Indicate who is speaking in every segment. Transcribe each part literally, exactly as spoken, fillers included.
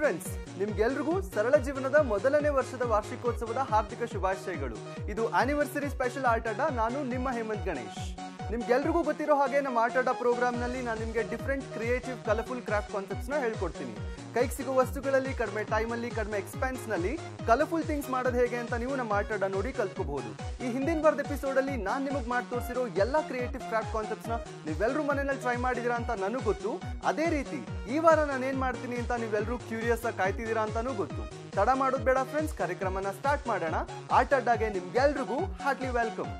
Speaker 1: Friends, ನಿಮ್ಗೆಲ್ರಿಗೂ ಸರಳ ಜೀವನದ ಮೊದಲನೇ ವರ್ಷದ ವಾರ್ಷಿಕೋತ್ಸವದ ಹಾರ್ದಿಕ ಶುಭಾಶಯಗಳು. ಇದು ಆನಿವರ್ಸರಿ ಸ್ಪೆಷಲ್ ಆರ್ಟ್ ಅಡ್ಡ. ನಾನು ನಿಮ್ಮ ಹೇಮಂತ್ ಗಣೇಶ್. ನಿಮ್ಗೆಲ್ರಿಗೂ ಗೊತ್ತಿರೋ ಹಾಗೆ ನಮ್ಮ ಆರ್ಟ್ ಅಡ್ಡ ಪ್ರೋಗ್ರಾಮ್ನಲ್ಲಿ ನಾನು ನಿಮಗೆ ಡಿಫ್ರೆಂಟ್ ಕ್ರಿಯೇಟಿವ್ ಕಲರ್ಫುಲ್ ಕ್ರಾಫ್ಟ್ ಕಾನ್ಸೆಪ್ಟ್ಸ್ನ ಹೇಳ್ಕೊಡ್ತೀನಿ. ಕೈಗೆ ಸಿಗೋ ವಸ್ತುಗಳಲ್ಲಿ ಕಡಿಮೆ ಟೈಮಲ್ಲಿ ಕಡಿಮೆ ಎಕ್ಸ್ಪೆನ್ಸ್ನಲ್ಲಿ ಕಲರ್ಫುಲ್ ಥಿಂಗ್ಸ್ ಮಾಡೋದು ಹೇಗೆ ಅಂತ ನೀವು ನಮ್ಮ ಆರ್ಟ್ ಅಡ್ಡ ನೋಡಿ ಕಲ್ತ್ಕೋಬಹುದು. ಈ ಹಿಂದಿನ ವಾರದ ಎಪಿಸೋಡಲ್ಲಿ ನಾನು ನಿಮಗೆ ಮಾಡಿ ತೋರಿಸಿರೋ ಎಲ್ಲ ಕ್ರಿಯೇಟಿವ್ ಕ್ರಾಫ್ಟ್ ಕಾನ್ಸೆಪ್ಟ್ಸ್ನ ನೀವೆಲ್ಲರೂ ಮನೆಯಲ್ಲಿ ಟ್ರೈ ಮಾಡಿದ್ದೀರಾ ಅಂತ ನನಗೂ ಗೊತ್ತು. ಅದೇ ರೀತಿ ಈ ವಾರ ನಾನು ಏನು ಮಾಡ್ತೀನಿ ಅಂತ ನೀವೆಲ್ಲರೂ ಕ್ಯೂರಿಯಸ್ ಆಗಿ ಕಾಯ್ತಿದ್ದೀರಾ ಅಂತಲೂ ಗೊತ್ತು. ತಡ ಮಾಡೋದು ಬೇಡ ಫ್ರೆಂಡ್ಸ್, ಕಾರ್ಯಕ್ರಮನ ಸ್ಟಾರ್ಟ್ ಮಾಡೋಣ. ಆರ್ಟ್ ಅಡ್ಡಾಗೆ ನಿಮ್ಗೆಲ್ರಿಗೂ ಹಾರ್ಟ್ಲಿ ವೆಲ್ಕಮ್.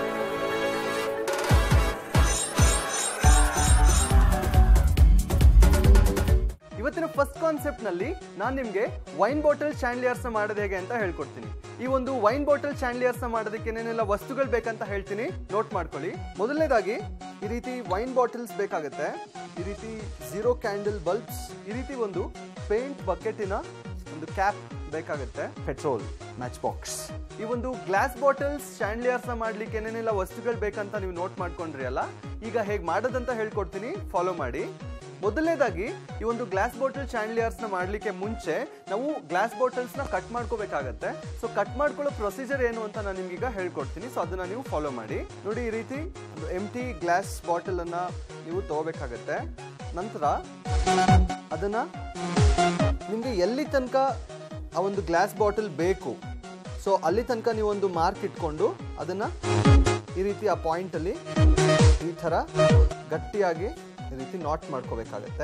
Speaker 1: ಇವತ್ತಿನ ಫಸ್ಟ್ ಕಾನ್ಸೆಪ್ಟ್ ನಲ್ಲಿ ನಾನು ನಿಮಗೆ ವೈನ್ ಬಾಟಲ್ ಚಾಂಡ್ಲಿಯರ್ಸ್ ಮಾಡೋದು ಹೇಗೆ ಅಂತ ಹೇಳ್ಕೊಡ್ತೀನಿ. ಈ ಒಂದು ವೈನ್ ಬಾಟಲ್ ಚಾಂಡ್ಲಿಯರ್ಸ್ ಮಾಡೋದಕ್ಕೆ ಏನೇನೆಲ್ಲ ವಸ್ತುಗಳು ಬೇಕಂತ ಹೇಳ್ತೀನಿ, ನೋಟ್ ಮಾಡ್ಕೊಳ್ಳಿ. ಮೊದಲನೇದಾಗಿ ಈ ರೀತಿ ವೈನ್ ಬಾಟಲ್ಸ್ ಬೇಕಾಗುತ್ತೆ, ಈ ರೀತಿ ಝೀರೋ ಕ್ಯಾಂಡಲ್ ಬಲ್ಬ್ಸ್, ಈ ರೀತಿ ಒಂದು ಪೇಂಟ್ ಬಕೆಟಿನ ಒಂದು ಕ್ಯಾಪ್ ಬೇಕಾಗುತ್ತೆ, ಪೆಟ್ರೋಲ್, ಮ್ಯಾಚ್ ಬಾಕ್ಸ್. ಈ ಒಂದು ಗ್ಲಾಸ್ ಬಾಟಲ್ಸ್ ಚಾಂಡ್ಲಿಯರ್ಸ್ ಮಾಡ್ಲಿಕ್ಕೆ ಏನೇನೆಲ್ಲ ವಸ್ತುಗಳು ಬೇಕಂತ ನೀವು ನೋಟ್ ಮಾಡ್ಕೊಂಡ್ರಿ ಅಲ್ಲ. ಈಗ ಹೇಗೆ ಮಾಡೋದಂತ ಹೇಳ್ಕೊಡ್ತೀನಿ, ಫಾಲೋ ಮಾಡಿ. ಮೊದಲನೇದಾಗಿ ಈ ಒಂದು ಗ್ಲಾಸ್ ಬಾಟಲ್ ಚಾಂಡ್ಲಿಯರ್ಸ್ ನ ಮಾಡ್ಲಿಕ್ಕೆ ಮುಂಚೆ ನಾವು ಗ್ಲಾಸ್ ಬಾಟಲ್ಸ್ ನ ಕಟ್ ಮಾಡ್ಕೋಬೇಕಾಗತ್ತೆ. ಸೊ ಕಟ್ ಮಾಡ್ಕೊಳ್ಳೋ ಪ್ರೊಸೀಜರ್ ಏನು ಅಂತ ನಾನು ನಿಮ್ಗೀಗ ಹೇಳ್ಕೊಡ್ತೀನಿ. ಸೊ ಅದನ್ನ ನೀವು ಫಾಲೋ ಮಾಡಿ. ನೋಡಿ, ಈ ರೀತಿ ಒಂದು ಎಂಟಿ ಗ್ಲಾಸ್ ಬಾಟಲ್ ಅನ್ನ ನೀವು ತಗೋಬೇಕಾಗತ್ತೆ. ನಂತರ ಅದನ್ನ ನಿಮ್ಗೆ ಎಲ್ಲಿ ತನಕ ಆ ಒಂದು ಗ್ಲಾಸ್ ಬಾಟಲ್ ಬೇಕು, ಸೊ ಅಲ್ಲಿ ತನಕ ನೀವು ಒಂದು ಮಾರ್ಕ್ ಇಟ್ಕೊಂಡು ಅದನ್ನ ಈ ರೀತಿ ಆ ಪಾಯಿಂಟ್ ಅಲ್ಲಿ ಈ ತರ ಗಟ್ಟಿಯಾಗಿ ಈ ರೀತಿ ನಾಟ್ ಮಾಡ್ಕೋಬೇಕಾಗತ್ತೆ.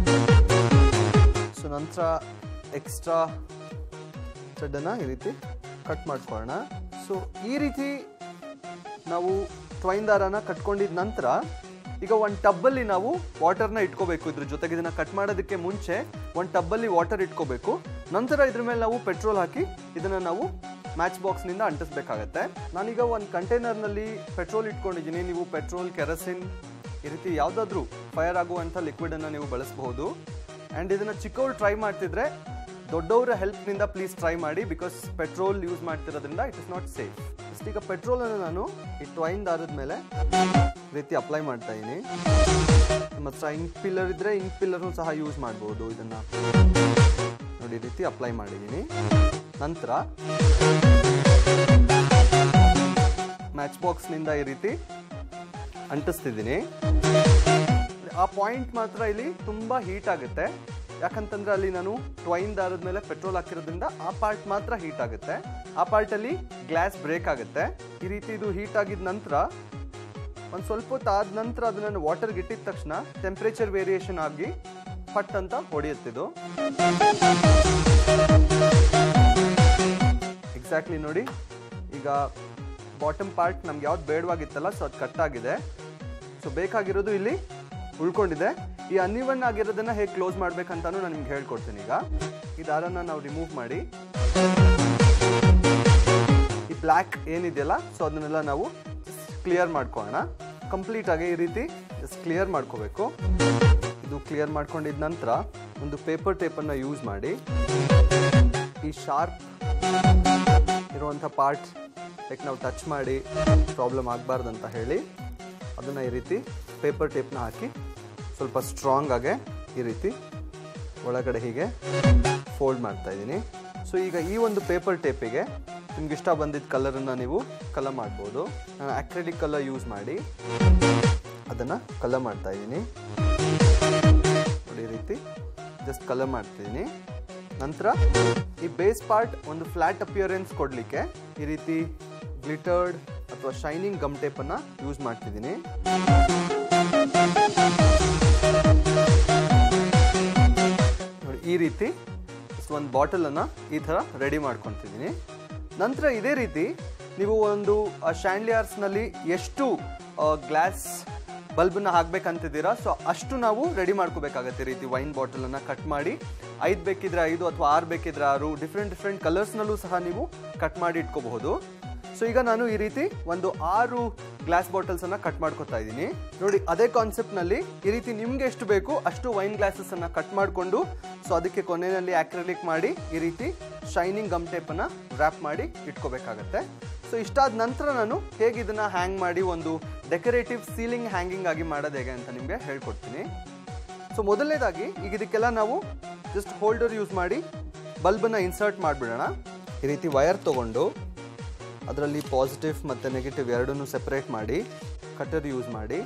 Speaker 1: ಸೊ ನಂತರ ಎಕ್ಸ್ಟ್ರಾ ಥ್ರೆಡನ್ನು ಈ ರೀತಿ ಕಟ್ ಮಾಡ್ಕೊಳ್ಳೋಣ. ಸೊ ಈ ರೀತಿ ನಾವು ಟ್ವೈನ್ ದಾರನ ಕಟ್ಕೊಂಡಿದ ನಂತರ ಈಗ ಒಂದು ಟಬ್ಬಲ್ಲಿ ನಾವು ವಾಟರ್ನ ಇಟ್ಕೋಬೇಕು. ಇದ್ರ ಜೊತೆಗೆ ಇದನ್ನು ಕಟ್ ಮಾಡೋದಕ್ಕೆ ಮುಂಚೆ ಒಂದು ಟಬ್ಬಲ್ಲಿ ವಾಟರ್ ಇಟ್ಕೋಬೇಕು. ನಂತರ ಇದ್ರ ಮೇಲೆ ನಾವು ಪೆಟ್ರೋಲ್ ಹಾಕಿ ಇದನ್ನು ನಾವು ಮ್ಯಾಚ್ ಬಾಕ್ಸ್ನಿಂದ ಅಂಟಿಸ್ಬೇಕಾಗತ್ತೆ. ನಾನೀಗ ಒಂದು ಕಂಟೈನರ್ನಲ್ಲಿ ಪೆಟ್ರೋಲ್ ಇಟ್ಕೊಂಡಿದ್ದೀನಿ. ನೀವು ಪೆಟ್ರೋಲ್, ಕೆರಸಿನ್ ಈ ರೀತಿ ಯಾವುದಾದ್ರೂ ಫೈರ್ ಆಗುವಂಥ ಲಿಕ್ವಿಡನ್ನು ನೀವು ಬಳಸಬಹುದು. ಆ್ಯಂಡ್ ಇದನ್ನು ಚಿಕ್ಕವರು ಟ್ರೈ ಮಾಡ್ತಿದ್ರೆ ದೊಡ್ಡವರ ಹೆಲ್ಪ್ನಿಂದ ಪ್ಲೀಸ್ ಟ್ರೈ ಮಾಡಿ, ಬಿಕಾಸ್ ಪೆಟ್ರೋಲ್ ಯೂಸ್ ಮಾಡ್ತಿರೋದ್ರಿಂದ it is not safe. Just ಈಗ ಪೆಟ್ರೋಲನ್ನು ನಾನು ಈ ಟ್ವೈನ್ ದಾರದ ಮೇಲೆ ಈ ರೀತಿ ಅಪ್ಲೈ ಮಾಡ್ತಾ ಇದ್ದೀನಿ. ನಿಮ್ಮ ಹತ್ರ ಇಂಕ್ ಪಿಲ್ಲರ್ ಇದ್ದರೆ ಇಂಕ್ ಪಿಲ್ಲರ್ನು ಸಹ ಯೂಸ್ ಮಾಡ್ಬೋದು. ಇದನ್ನು ನೋಡಿ, ಈ ರೀತಿ ಅಪ್ಲೈ ಮಾಡಿದ್ದೀನಿ. ನಂತರ ಮ್ಯಾಚ್ ಬಾಕ್ಸ್ನಿಂದ ಈ ರೀತಿ ಅಂಟಿಸ್ತಿದ್ದೀನಿ. ಆ ಪಾಯಿಂಟ್ ಮಾತ್ರ ಇಲ್ಲಿ ತುಂಬ ಹೀಟ್ ಆಗುತ್ತೆ, ಯಾಕಂತಂದ್ರೆ ಅಲ್ಲಿ ನಾನು ಟ್ವೈನ್ ದಾರದ ಮೇಲೆ ಪೆಟ್ರೋಲ್ ಹಾಕಿರೋದ್ರಿಂದ ಆ ಪಾರ್ಟ್ ಮಾತ್ರ ಹೀಟ್ ಆಗುತ್ತೆ. ಆ ಪಾರ್ಟಲ್ಲಿ ಗ್ಲಾಸ್ ಬ್ರೇಕ್ ಆಗುತ್ತೆ. ಈ ರೀತಿ ಇದು ಹೀಟ್ ಆಗಿದ ನಂತರ ಒಂದು ಸ್ವಲ್ಪ ಹೊತ್ತು ಆದ ನಂತರ ಅದನ್ನು ವಾಟರ್ಗೆ ಇಟ್ಟಿದ ತಕ್ಷಣ ಟೆಂಪ್ರೇಚರ್ ವೇರಿಯೇಷನ್ ಆಗಿ ಪಟ್ ಅಂತ ಹೊಡೆಯುತ್ತಿದ್ದು. ಎಕ್ಸಾಕ್ಟ್ಲಿ ನೋಡಿ, ಈಗ ಬಾಟಮ್ ಪಾರ್ಟ್ ನಮ್ಗೆ ಯಾವ್ದು ಬೇಡವಾಗಿತ್ತಲ್ಲ, ಸೊ ಅದು ಕಟ್ ಆಗಿದೆ. ಸೊ ಬೇಕಾಗಿರೋದು ಇಲ್ಲಿ ಉಳ್ಕೊಂಡಿದೆ. ಈ ಅನ್ಇವನ್ ಆಗಿರೋದನ್ನ ಹೇಗೆ ಕ್ಲೋಸ್ ಮಾಡ್ಬೇಕಂತಾನು ನಾನು ನಿಮ್ಗೆ ಹೇಳ್ಕೊಡ್ತೀನಿ. ಈಗ ಈ ದಾರನ ನಾವು ರಿಮೂವ್ ಮಾಡಿ ಈ ಬ್ಲ್ಯಾಕ್ ಏನಿದೆಯಲ್ಲ, ಸೊ ಅದನ್ನೆಲ್ಲ ನಾವು ಕ್ಲಿಯರ್ ಮಾಡ್ಕೊಳ್ಳೋಣ. ಕಂಪ್ಲೀಟ್ ಆಗಿ ಈ ರೀತಿ ಜಸ್ಟ್ ಕ್ಲಿಯರ್ ಮಾಡ್ಕೋಬೇಕು. ಇದು ಕ್ಲಿಯರ್ ಮಾಡ್ಕೊಂಡಿದ ನಂತರ ಒಂದು ಪೇಪರ್ ಟೇಪನ್ನು ಯೂಸ್ ಮಾಡಿ ಈ ಶಾರ್ಪ್ ಇರುವಂಥ ಪಾರ್ಟ್ ಲೈಕ್ ನಾವು ಟಚ್ ಮಾಡಿ ಪ್ರಾಬ್ಲಮ್ ಆಗಬಾರ್ದು ಅಂತ ಹೇಳಿ ಅದನ್ನು ಈ ರೀತಿ ಪೇಪರ್ ಟೇಪ್ನ ಹಾಕಿ ಸ್ವಲ್ಪ ಸ್ಟ್ರಾಂಗ್ ಆಗಿ ಈ ರೀತಿ ಒಳಗಡೆ ಹೀಗೆ ಫೋಲ್ಡ್ ಮಾಡ್ತಾ ಇದ್ದೀನಿ. ಸೊ ಈಗ ಈ ಒಂದು ಪೇಪರ್ ಟೇಪಿಗೆ ನಿಮ್ಗೆ ಇಷ್ಟ ಬಂದಿದ್ದ ಕಲರನ್ನು ನೀವು ಕಲರ್ ಮಾಡ್ಬೋದು. ನಾನು ಅಕ್ರಿಲಿಕ್ ಕಲರ್ ಯೂಸ್ ಮಾಡಿ ಅದನ್ನು ಕಲರ್ ಮಾಡ್ತಾ ಇದ್ದೀನಿ. ನೋಡಿ, ಈ ರೀತಿ ಜಸ್ಟ್ ಕಲರ್ ಮಾಡ್ತಿದ್ದೀನಿ. ನಂತರ ಈ ಬೇಸ್ ಪಾರ್ಟ್ ಒಂದು ಫ್ಲಾಟ್ ಅಪಿಯರೆನ್ಸ್ ಕೊಡಲಿಕ್ಕೆ ಈ ರೀತಿ ಗ್ಲಿಟರ್ಡ್ ಅಥವಾ ಶೈನಿಂಗ್ ಗಮ್ ಟೇಪನ್ನು ಯೂಸ್ ಮಾಡ್ತಿದ್ದೀನಿ. ನೋಡಿ, ಈ ರೀತಿ ಒಂದು ಬಾಟಲನ್ನು ಈ ಥರ ರೆಡಿ ಮಾಡ್ಕೊತಿದ್ದೀನಿ. ನಂತರ ಇದೇ ರೀತಿ ನೀವು ಒಂದು ಶ್ಯಾಂಡ್ಲಿಯರ್ಸ್ನಲ್ಲಿ ಎಷ್ಟು ಗ್ಲಾಸ್ ಬಲ್ಬನ್ನ ಹಾಕ್ಬೇಕಂತಿದ್ದೀರಾ, ಸೊ ಅಷ್ಟು ನಾವು ರೆಡಿ ಮಾಡ್ಕೋಬೇಕಾಗತ್ತೆ. ಈ ರೀತಿ ವೈನ್ ಬಾಟಲನ್ನು ಕಟ್ ಮಾಡಿ ಐದು ಬೇಕಿದ್ರೆ ಐದು ಅಥವಾ ಆರು ಬೇಕಿದ್ರೆ ಆರು ಡಿಫ್ರೆಂಟ್ ಡಿಫ್ರೆಂಟ್ ಕಲರ್ಸ್ನಲ್ಲೂ ಸಹ ನೀವು ಕಟ್ ಮಾಡಿ ಇಟ್ಕೋಬಹುದು. ಸೊ ಈಗ ನಾನು ಈ ರೀತಿ ಒಂದು ಆರು ಗ್ಲಾಸ್ ಬಾಟಲ್ಸನ್ನು ಕಟ್ ಮಾಡ್ಕೊತಾ ಇದ್ದೀನಿ. ನೋಡಿ, ಅದೇ ಕಾನ್ಸೆಪ್ಟ್ನಲ್ಲಿ ಈ ರೀತಿ ನಿಮ್ಗೆ ಎಷ್ಟು ಬೇಕು ಅಷ್ಟು ವೈನ್ ಗ್ಲಾಸಸ್ಸನ್ನು ಕಟ್ ಮಾಡಿಕೊಂಡು ಸೊ ಅದಕ್ಕೆ ಕೊನೆಯಲ್ಲಿ ಆಕ್ರಿಲಿಕ್ ಮಾಡಿ ಈ ರೀತಿ ಶೈನಿಂಗ್ ಗಮ್ ಟೇಪನ್ನು ರ್ಯಾಪ್ ಮಾಡಿ ಇಟ್ಕೋಬೇಕಾಗತ್ತೆ. ಸೊ ಇಷ್ಟಾದ ನಂತರ ನಾನು ಹೇಗೆ ಇದನ್ನು ಹ್ಯಾಂಗ್ ಮಾಡಿ ಒಂದು ಡೆಕೋರೇಟಿವ್ ಸೀಲಿಂಗ್ ಹ್ಯಾಂಗಿಂಗ್ ಆಗಿ ಮಾಡೋದು ಹೇಗೆ ಅಂತ ನಿಮಗೆ ಹೇಳ್ಕೊಡ್ತೀನಿ. ಸೊ ಮೊದಲನೇದಾಗಿ ಈಗ ಇದಕ್ಕೆಲ್ಲ ನಾವು ಜಸ್ಟ್ ಹೋಲ್ಡರ್ ಯೂಸ್ ಮಾಡಿ ಬಲ್ಬನ್ನು ಇನ್ಸರ್ಟ್ ಮಾಡಿಬಿಡೋಣ. ಈ ರೀತಿ ವೈರ್ ತೊಗೊಂಡು ಅದರಲ್ಲಿ ಪಾಸಿಟಿವ್ ಮತ್ತು ನೆಗೆಟಿವ್ ಎರಡನ್ನೂ ಸೆಪ್ರೇಟ್ ಮಾಡಿ ಕಟರ್ ಯೂಸ್ ಮಾಡಿ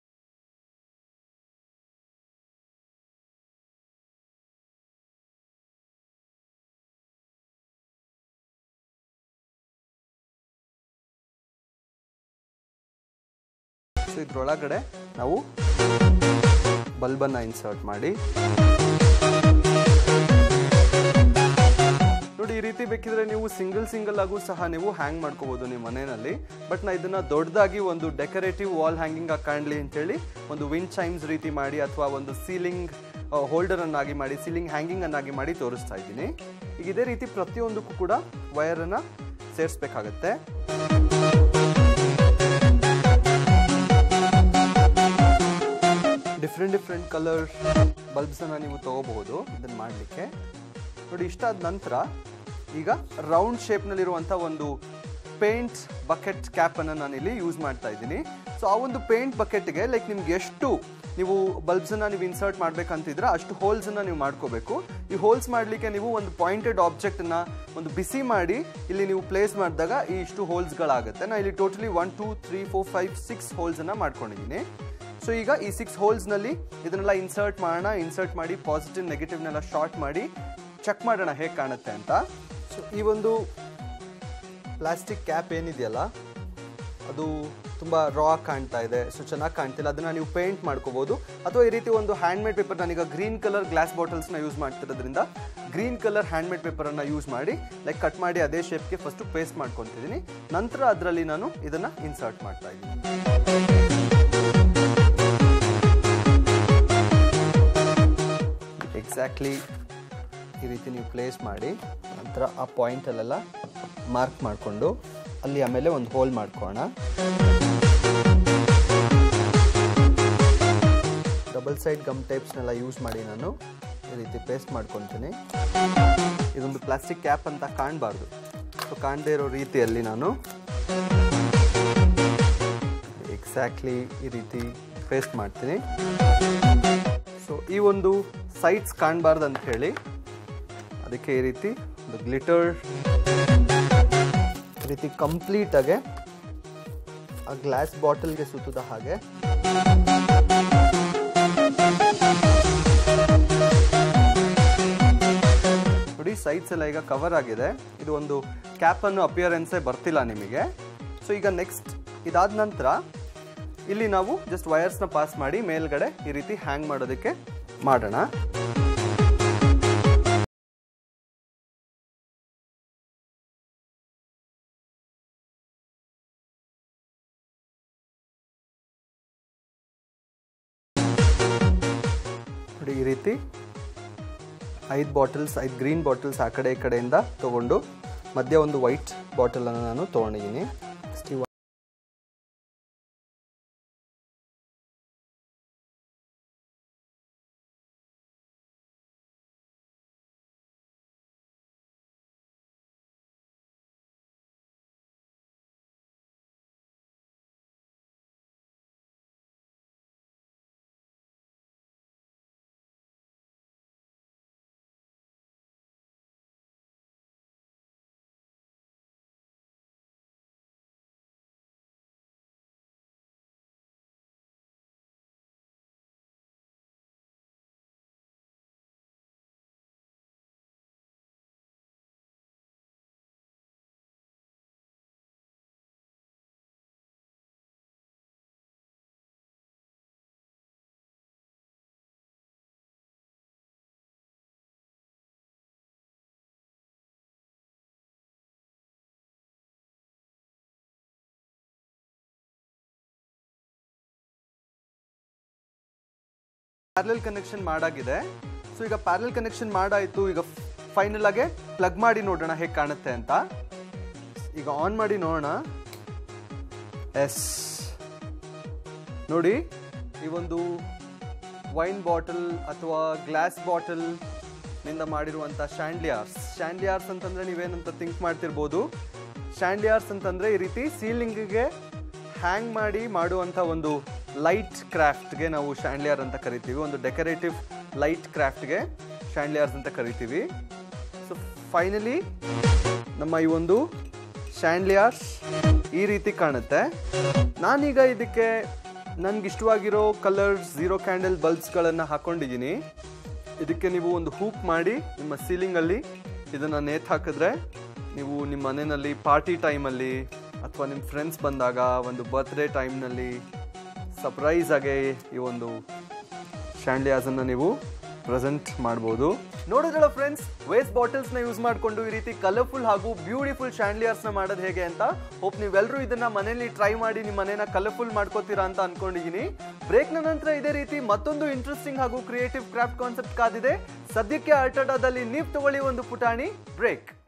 Speaker 1: ಸೊ ಇದ್ರೊಳಗಡೆ ನಾವು ಬಲ್ಬನ್ನು ಇನ್ಸರ್ಟ್ ಮಾಡಿ ನೋಡಿ. ಈ ರೀತಿ ಬೇಕಿದ್ರೆ ನೀವು ಸಿಂಗಲ್ ಸಿಂಗಲ್ ಆಗೂ ಸಹ ನೀವು ಹ್ಯಾಂಗ್ ಮಾಡ್ಕೋಬಹುದು ನಿಮ್ಮ ಮನೆಯಲ್ಲಿ. ಬಟ್ ನಾ ಇದನ್ನ ದೊಡ್ಡದಾಗಿ ಒಂದು ಡೆಕೋರೇಟಿವ್ ವಾಲ್ ಹ್ಯಾಂಗಿಂಗ್ ಆಗಿ ಕಾಣಲಿ ಅಂತೇಳಿ ಒಂದು ವಿಂಡ್ ಚೈಮ್ಸ್ ರೀತಿ ಮಾಡಿ ಅಥವಾ ಒಂದು ಸೀಲಿಂಗ್ ಹೋಲ್ಡರ್ ಅನ್ನಾಗಿ ಮಾಡಿ ಸೀಲಿಂಗ್ ಹ್ಯಾಂಗಿಂಗ್ ಅನ್ನಾಗಿ ಮಾಡಿ ತೋರಿಸ್ತಾ ಇದ್ದೀನಿ. ಈಗ ಇದೇ ರೀತಿ ಪ್ರತಿಯೊಂದಕ್ಕೂ ಕೂಡ ವೈರನ್ನು ಸೇರಿಸ್ಬೇಕಾಗತ್ತೆ. ಡಿಫ್ರೆಂಟ್ ಡಿಫ್ರೆಂಟ್ ಕಲರ್ ಬಲ್ಬ್ಸನ್ನು ನೀವು ತೊಗೋಬಹುದು ಇದನ್ನು ಮಾಡಲಿಕ್ಕೆ. ನೋಡಿ, ಇಷ್ಟಾದ ನಂತರ ಈಗ ರೌಂಡ್ ಶೇಪ್ನಲ್ಲಿರುವಂಥ ಒಂದು ಪೇಂಟ್ ಬಕೆಟ್ ಕ್ಯಾಪನ್ನು ನಾನಿಲ್ಲಿ ಯೂಸ್ ಮಾಡ್ತಾ ಇದ್ದೀನಿ. ಸೊ ಆ ಒಂದು ಪೇಂಟ್ ಬಕೆಟ್ಗೆ ಲೈಕ್ ನಿಮ್ಗೆ ಎಷ್ಟು ನೀವು ಬಲ್ಬ್ಸನ್ನು ನೀವು ಇನ್ಸರ್ಟ್ ಮಾಡಬೇಕಂತಿದ್ರೆ ಅಷ್ಟು ಹೋಲ್ಸನ್ನು ನೀವು ಮಾಡ್ಕೋಬೇಕು. ಈ ಹೋಲ್ಸ್ ಮಾಡಲಿಕ್ಕೆ ನೀವು ಒಂದು ಪಾಯಿಂಟೆಡ್ ಆಬ್ಜೆಕ್ಟನ್ನು ಒಂದು ಬಿಸಿ ಮಾಡಿ ಇಲ್ಲಿ ನೀವು ಪ್ಲೇಸ್ ಮಾಡಿದಾಗ ಈ ಇಷ್ಟು ಹೋಲ್ಸ್ಗಳಾಗುತ್ತೆ. ನಾನು ಇಲ್ಲಿ totally one two three four five six ಹೋಲ್ಸನ್ನು ಮಾಡ್ಕೊಂಡಿದ್ದೀನಿ. ಸೊ ಈಗ ಈ ಸಿಕ್ಸ್ ಹೋಲ್ಸ್ನಲ್ಲಿ ಇದನ್ನೆಲ್ಲ ಇನ್ಸರ್ಟ್ ಮಾಡೋಣ. ಇನ್ಸರ್ಟ್ ಮಾಡಿ ಪಾಸಿಟಿವ್ ನೆಗೆಟಿವ್ನೆಲ್ಲ ಶಾರ್ಟ್ ಮಾಡಿ ಚೆಕ್ ಮಾಡೋಣ ಹೇಗೆ ಕಾಣುತ್ತೆ ಅಂತ. ಸೊ ಈ ಒಂದು ಪ್ಲಾಸ್ಟಿಕ್ ಕ್ಯಾಪ್ ಏನಿದೆಯಲ್ಲ ಅದು ತುಂಬ ರಾ ಕಾಣ್ತಾ ಇದೆ, ಸೊ ಚೆನ್ನಾಗಿ ಕಾಣ್ತಿಲ್ಲ. ಅದನ್ನು ನೀವು ಪೇಂಟ್ ಮಾಡ್ಕೋಬೋದು ಅಥವಾ ಈ ರೀತಿ ಒಂದು ಹ್ಯಾಂಡ್ಮೇಡ್ ಪೇಪರ್, ನಾನೀಗ ಗ್ರೀನ್ ಕಲರ್ ಗ್ಲಾಸ್ ಬಾಟಲ್ಸ್ನ ಯೂಸ್ ಮಾಡ್ತಿರೋದ್ರಿಂದ ಗ್ರೀನ್ ಕಲರ್ ಹ್ಯಾಂಡ್ಮೇಡ್ ಪೇಪರನ್ನು ಯೂಸ್ ಮಾಡಿ ಲೈಕ್ ಕಟ್ ಮಾಡಿ ಅದೇ ಶೇಪ್ಗೆ ಫಸ್ಟು ಪೇಸ್ಟ್ ಮಾಡ್ಕೊತಿದ್ದೀನಿ. ನಂತರ ಅದರಲ್ಲಿ ನಾನು ಇದನ್ನು ಇನ್ಸರ್ಟ್ ಮಾಡ್ತಾ ಇದ್ದೀನಿ. ಎಕ್ಸಾಕ್ಟ್ಲಿ ಈ ರೀತಿ ನೀವು ಪ್ಲೇಸ್ ಮಾಡಿ ನಂತರ ಆ ಪಾಯಿಂಟಲ್ಲೆಲ್ಲ ಮಾರ್ಕ್ ಮಾಡಿಕೊಂಡು ಅಲ್ಲಿ ಆಮೇಲೆ ಒಂದು ಹೋಲ್ ಮಾಡ್ಕೋಣ. ಡಬಲ್ ಸೈಡ್ ಗಮ್ ಟೈಪ್ಸ್ನೆಲ್ಲ ಯೂಸ್ ಮಾಡಿ ನಾನು ಈ ರೀತಿ ಪೇಸ್ಟ್ ಮಾಡ್ಕೊತೀನಿ. ಇದೊಂದು ಪ್ಲಾಸ್ಟಿಕ್ ಕ್ಯಾಪ್ ಅಂತ ಕಾಣಬಾರ್ದು, ಸೊ ಕಾಣದೇ ಇರೋ ರೀತಿಯಲ್ಲಿ ನಾನು ಎಕ್ಸಾಕ್ಟ್ಲಿ ಈ ರೀತಿ ಪೇಸ್ಟ್ ಮಾಡ್ತೀನಿ. ಸೊ ಈ ಒಂದು ಸೈಡ್ಸ್ ಕಾಣಬಾರ್ದು ಅಂತ ಹೇಳಿ ಅದಕ್ಕೆ ಈ ರೀತಿ ಒಂದು ಗ್ಲಿಟರ್ ಈ ರೀತಿ ಕಂಪ್ಲೀಟಾಗೆ ಆ ಗ್ಲಾಸ್ ಬಾಟಲ್ಗೆ ಸುತ್ತದ ಹಾಗೆ ನೋಡಿ ಸೈಡ್ಸ್ ಎಲ್ಲ ಈಗ ಕವರ್ ಆಗಿದೆ. ಇದು ಒಂದು ಕ್ಯಾಪ್ ಅನ್ನು ಅಪಿಯರೆನ್ಸೇ ಬರ್ತಿಲ್ಲ ನಿಮಗೆ. ಸೊ ಈಗ ನೆಕ್ಸ್ಟ್ ಇದಾದ ನಂತರ ಇಲ್ಲಿ ನಾವು ಜಸ್ಟ್ ವೈರ್ಸ್ನ ಪಾಸ್ ಮಾಡಿ ಮೇಲ್ಗಡೆ ಈ ರೀತಿ ಹ್ಯಾಂಗ್ ಮಾಡೋದಕ್ಕೆ ಮಾಡೋಣ. ನೋಡಿ ಈ ರೀತಿ ಐದು ಬಾಟಲ್ಸ್ ಐದು ಗ್ರೀನ್ ಬಾಟಲ್ಸ್ ಆ ಕಡೆ ಈ ಕಡೆಯಿಂದ ತಗೊಂಡು ಮಧ್ಯೆ ಒಂದು ವೈಟ್ ಬಾಟಲನ್ನು ನಾನು ತೊಗೊಂಡಿದ್ದೀನಿ. ಪ್ಯಾರಲಲ್ ಕನೆಕ್ಷನ್ ಮಾಡಾಗಿದೆ. ಸೊ ಈಗ ಪ್ಯಾರಲಲ್ ಕನೆಕ್ಷನ್ ಮಾಡಾಯಿತು. ಈಗ ಫೈನಲ್ ಆಗಿ ಪ್ಲಗ್ ಮಾಡಿ ನೋಡೋಣ ಹೇಗೆ ಕಾಣುತ್ತೆ ಅಂತ. ಈಗ ಆನ್ ಮಾಡಿ ನೋಡೋಣ. ಎಸ್, ನೋಡಿ ಈ ಒಂದು ವೈನ್ ಬಾಟಲ್ ಅಥವಾ ಗ್ಲಾಸ್ ಬಾಟಲ್ ನಿಂದ ಮಾಡಿರುವಂಥ ಶಾಂಡ್ಲಿಯಾರ್ಸ್. ಶಾಂಡ್ಲಿಯಾರ್ಸ್ ಅಂತಂದರೆ ನೀವೇನಂತ ಥಿಂಕ್ ಮಾಡ್ತಿರ್ಬೋದು. ಶಾಂಡ್ಲಿಯಾರ್ಸ್ ಅಂತಂದರೆ ಈ ರೀತಿ ಸೀಲಿಂಗಿಗೆ ಹ್ಯಾಂಗ್ ಮಾಡಿ ಮಾಡುವಂಥ ಒಂದು ಲೈಟ್ ಕ್ರಾಫ್ಟ್ಗೆ ನಾವು ಶಾಂಡ್ಲಿಯರ್ ಅಂತ ಕರಿತೀವಿ. ಒಂದು ಡೆಕೋರೇಟಿವ್ ಲೈಟ್ ಕ್ರಾಫ್ಟ್ಗೆ ಶ್ಯಾಂಡ್ಲಿಯರ್ಸ್ ಅಂತ ಕರಿತೀವಿ. ಸೊ ಫೈನಲಿ ನಮ್ಮ ಈ ಒಂದು ಶ್ಯಾಂಡ್ಲಿಯರ್ಸ್ ಈ ರೀತಿ ಕಾಣುತ್ತೆ. ನಾನೀಗ ಇದಕ್ಕೆ ನನಗೆ ಇಷ್ಟವಾಗಿರೋ ಕಲರ್ಸ್ ಝೀರೋ ಕ್ಯಾಂಡಲ್ ಬಲ್ಬ್ಸ್ಗಳನ್ನು ಹಾಕ್ಕೊಂಡಿದ್ದೀನಿ. ಇದಕ್ಕೆ ನೀವು ಒಂದು ಹೂಕ್ ಮಾಡಿ ನಿಮ್ಮ ಸೀಲಿಂಗಲ್ಲಿ ಇದನ್ನು ನೇತು ಹಾಕಿದ್ರೆ ನೀವು ನಿಮ್ಮ ಮನೆಯಲ್ಲಿ ಪಾರ್ಟಿ ಟೈಮಲ್ಲಿ ಅಥವಾ ನಿಮ್ಮ ಫ್ರೆಂಡ್ಸ್ ಬಂದಾಗ ಒಂದು ಬರ್ತ್ಡೇ ಟೈಮ್ನಲ್ಲಿ ಸರ್ಪ್ರೈಸ್ ಆಗಿ ಈ ಒಂದು ಶ್ಯಾಂಡ್ಲಿಯರ್ಸನ್ನು ನೀವು ಪ್ರೆಸೆಂಟ್ ಮಾಡ್ಬೋದು. ನೋಡಿದ್ರಲ್ಲ ಫ್ರೆಂಡ್ಸ್, ವೇಸ್ಟ್ ಬಾಟಲ್ಸ್ನ ಯೂಸ್ ಮಾಡಿಕೊಂಡು ಈ ರೀತಿ ಕಲರ್ಫುಲ್ ಹಾಗೂ ಬ್ಯೂಟಿಫುಲ್ ಶ್ಯಾಂಡ್ಲಿಯರ್ಸ್ನ ಮಾಡೋದು ಹೇಗೆ ಅಂತ. ಹೋಪ್ ನೀವೆಲ್ಲರೂ ಇದನ್ನ ಮನೆಯಲ್ಲಿ ಟ್ರೈ ಮಾಡಿ ನಿಮ್ಮ ಮನೇನ ಕಲರ್ಫುಲ್ ಮಾಡ್ಕೋತೀರಾ ಅಂತ ಅನ್ಕೊಂಡಿದ್ದೀನಿ. ಬ್ರೇಕ್ನ ನಂತರ ಇದೇ ರೀತಿ ಮತ್ತೊಂದು ಇಂಟ್ರೆಸ್ಟಿಂಗ್ ಹಾಗೂ ಕ್ರಿಯೇಟಿವ್ ಕ್ರಾಫ್ಟ್ ಕಾನ್ಸೆಪ್ಟ್ ಕಾದಿದೆ. ಸದ್ಯಕ್ಕೆ ಅಲ್ಟಡಾದಲ್ಲಿ ನೀವು ತಗೊಳ್ಳಿ ಒಂದು ಪುಟಾಣಿ ಬ್ರೇಕ್.